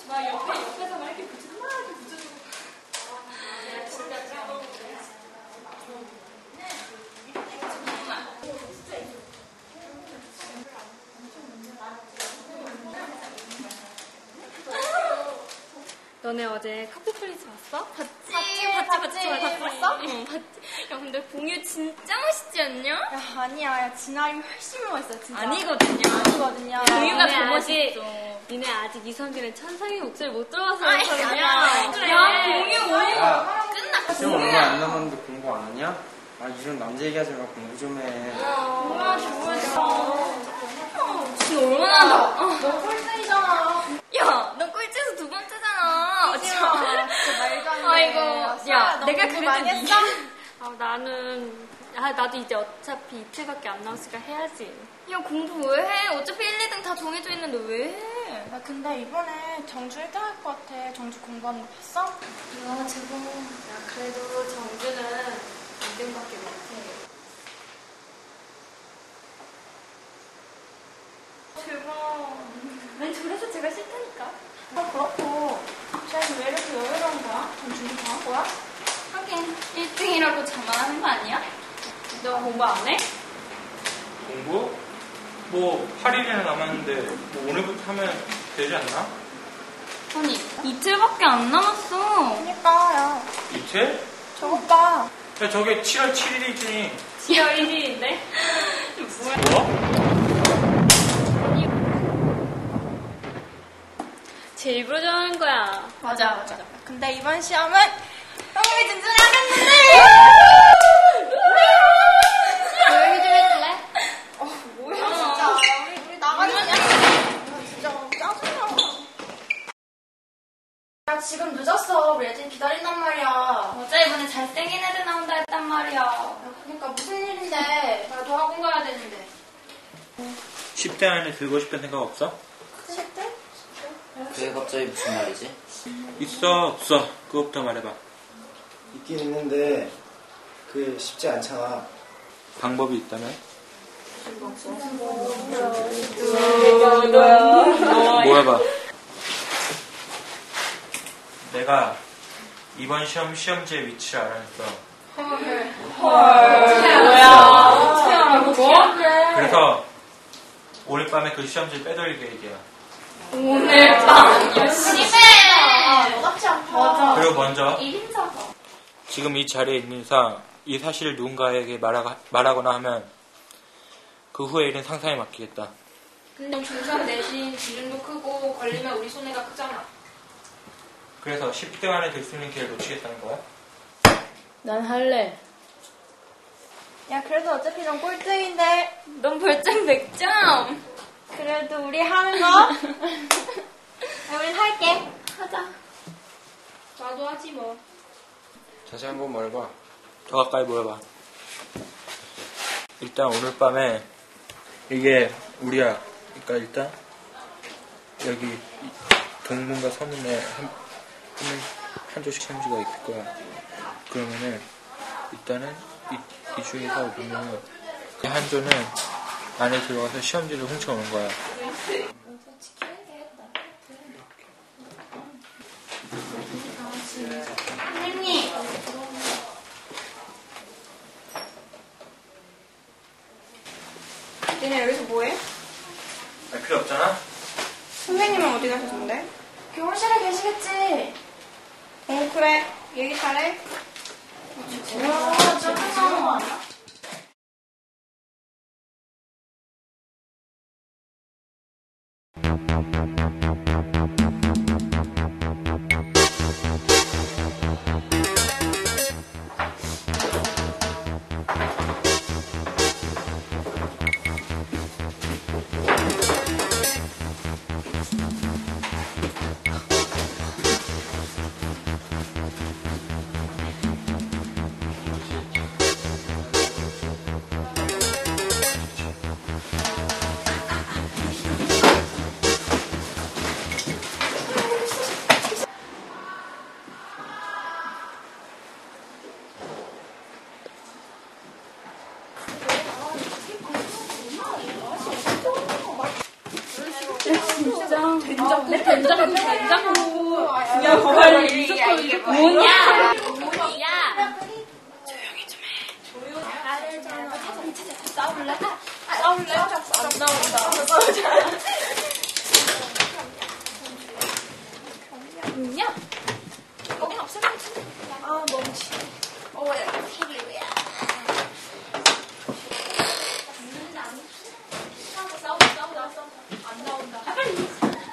막 옆에서 막 이렇게 붙여주고 막 이렇게 붙여주고. 내가 진짜 짜먹는데. 너네 어제 커피 플리즈 봤어? 봤지. 봤어? 응, 봤지. 야, 근데 공유 진짜 멋있지 않냐? 야, 아니야. 야, 진아림 훨씬 멋있어, 진짜. 아니거든요. 공유가 더 멋있어. 니네 아직 이성균의 천상의 목소리 못 들어봐서 그렇거든요. 야, 공유 끝나. 시험 얼마 안 남았는데 공부 안 하냐? 아, 이런 남자 얘기하지 말고 공부 좀 해. 정말 지금 얼마나 너 꼴등이잖아. 야, 너 꼴찌에서 두 번째잖아. 진짜 말도 안 돼. 아이고, 야, 너 내가 공부 그래도 많이 했어? 나도 이제 어차피 이틀밖에 안 남았으니까 해야지. 야, 공부 왜 해? 어차피 1, 2등 다 정해져 있는데 왜 해? 야, 근데 이번에 정주 1등 할 것 같아. 정주 공부하는 거 봤어? 야, 제발. 야, 그래도 정주는 2등밖에 못해. 제발. 아니, 저래서 제가 싫다니까. 그렇고. 쟤는 왜 이렇게 여유로운 거야? 정준이 다 한 거야? 하긴, 1등이라고 자만하는 거 아니야? 너 공부 안 해? 공부? 뭐 8일이나 남았는데 뭐 오늘부터 하면 되지 않나? 아니, 이틀밖에 안 남았어. 그니까, 야. 이틀? 저것 봐. 야, 저게 7월 7일이지. 7월 1일인데? 뭐? 쟤 일부러 저러는 거야. 맞아. 근데 이번 시험은 형님이 진출하겠는데! 조용히 좀 해줄래? 뭐야, 진짜. 우리 나가자. 진짜 짜증나. 야, 지금 늦었어. 우리 애들 기다린단 말이야. 어제 이번에 잘생긴 애들 나온다 했단 말이야. 야, 그러니까 무슨 일인데. 나도 학원 가야 되는데. 10대 안에 들고 싶다는 생각 없어? 실대? 그게 갑자기 무슨 말이지? 있어, 없어? 그거부터 말해봐. 있긴 있는데, 그게 쉽지 않잖아. 방법이 있다면? 뭐 해봐. 내가 이번 시험지의 위치를 알아냈어. 뭐야? 그래서 오늘 밤에 그 시험지 빼돌릴 계획이야. 오늘 밤. 심해! 너같지 않다. 그리고 먼저 1인자가. 지금 이 자리에 있는 이상 이 사실을 누군가에게 말하거나 하면 그 후에 일은 상상에 맡기겠다. 근데 중3 대신 기준도 크고 걸리면 우리 손해가 크잖아. 그래서 10등 안에 들 수 있는 기회를 놓치겠다는 거야? 난 할래. 야, 그래도 어차피 넌 꼴등인데. 넌 벌점 100점. 그래도 우리 하는 거? 야, 우린 할게. 하자. 나도 하지 뭐. 다시 한번 말해봐. 더 가까이 모여봐. 일단 오늘 밤에 이게 우리야. 그러니까 일단 여기 이 동문과 서문에 한 조씩 시험지가 있을 거야. 그러면은 일단은 이 중에서 보면은 이 한 조는 안에 들어가서 시험지를 훔쳐오는 거야. 선생님. 니네 여기서 뭐해? 필요 없잖아? 선생님은 어디 가셨는데? 교무실에 계시겠지. 그래. 얘기 잘해. 짜증나. 된장. 이게 뭐냐? 야! 싸울래? 싸울래? 안 나온다. 뭐냐? 거긴 없애면 아, 멈치. 야, TV야. 싸우자. 안 나온다. 빨리.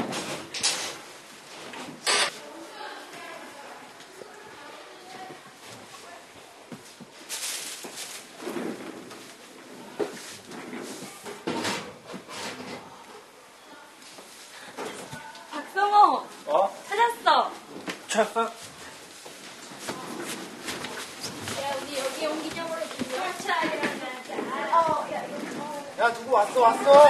박성호, 어? 찾았어. 잠깐. 야, 우리 여기 옹기적으로 야, 누구 왔어.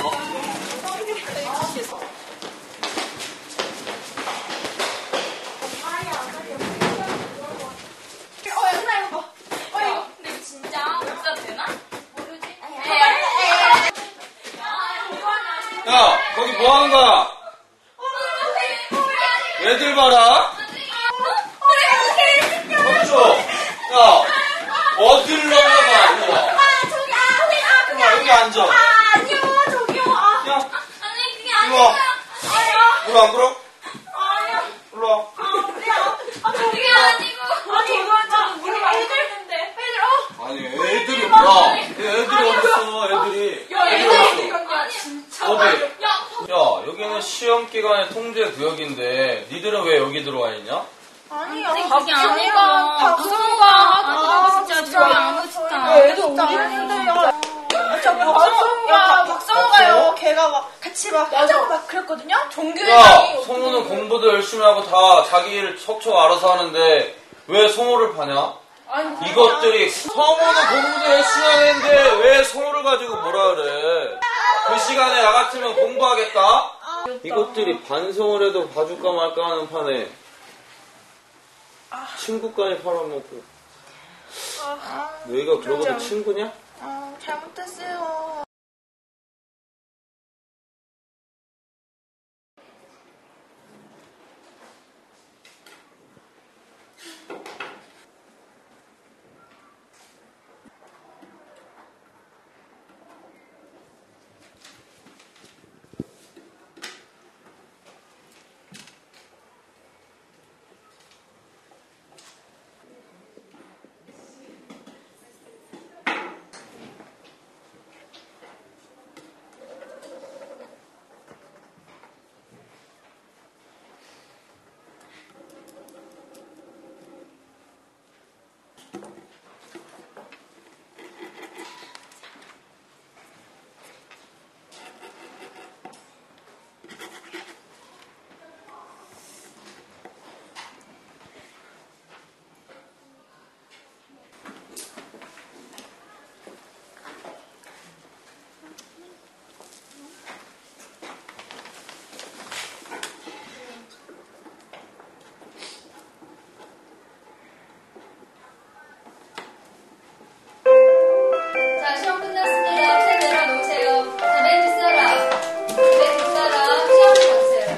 연나 이거 봐. 근데 진짜 진짜 되나? 야, 거기 뭐 하는 거야? 애들 봐라. 멈춰. 야, 어디를 넘어가, 이리 와. 여기 앉아. 아니요, 저기요. 야, 아니 그게 이리 와. 아니라 이리 와, 안 끌어? 아니요. 이리 와. 그게 아니고 저거 완전 우리 애들 있는데. 아니, 애들이, 야, 애들이 어딨어, 애들이. 애들이 어딨어. 어디? 야, 여기는 시험 기간의 통제 구역인데, 니들은 왜 여기 들어와 있냐? 아니요. 그게 아니라 박성우가 진짜 저기 아무 짓도 안 애들 어디 있는데요? 박성우가요. 걔가 막 같이 막 하자고 막 그랬거든요. 야, 종규형이 성우는 공부도 열심히 하고 다 자기 일 척척 알아서 하는데, 왜 성우를 파냐? 이것들이 성우는 공부도 열심히 하는데 왜 성우를 가지고 뭐라 그래? 그 시간에 나 같으면 공부하겠다? 이것들이 반성을 해도 봐줄까 말까 하는 판에 친구까지 팔아먹고 너희가 그러고도 친구냐? 잘못했어요. 자, 시험 끝났습니다. 펜 내려놓으세요. 담배 뒷사람. 담배 뒷사람. 시험 받으세요.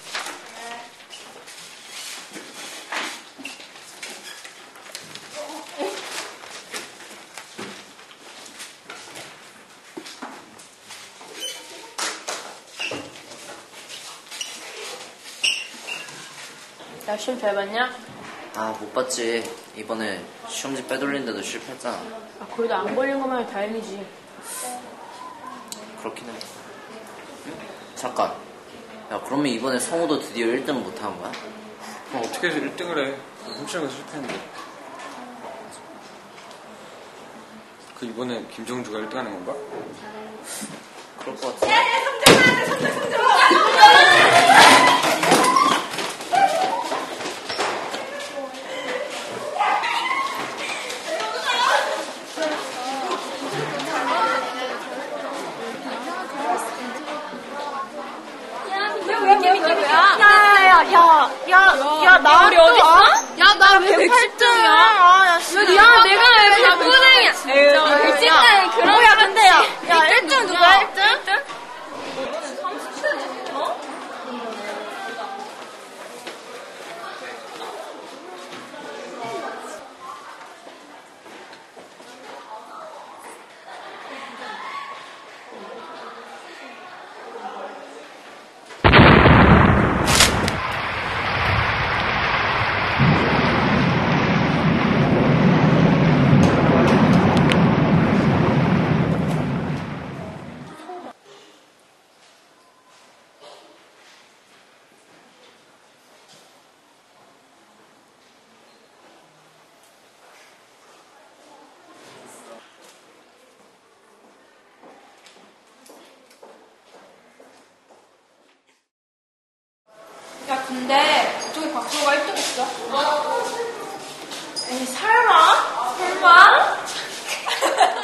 야, 시험 잘 봤냐? 아, 못 봤지. 이번에 시험지 빼돌리는데도 실패했잖아. 아, 그래도 안 걸린 것만 다행이지. 그렇긴 해. 잠깐. 야, 그러면 이번에 성우도 드디어 1등을 못한 거야? 그럼 어떻게 해서 1등을 해? 훔치는 거 실패했는데. 그 이번에 김정주가 1등 하는 건가? 그럴 것 같아. 야, 나 우리 어디 있어? 야, 나 왜 110점이야? 아, 야, 진짜. 야, 내가 왜 100분이야? 일찍은 그런 거야, 근데 야, 1등 누구야, 1등? 근데 저기 박수호가 1등 했어. 에이, 설마? 설마?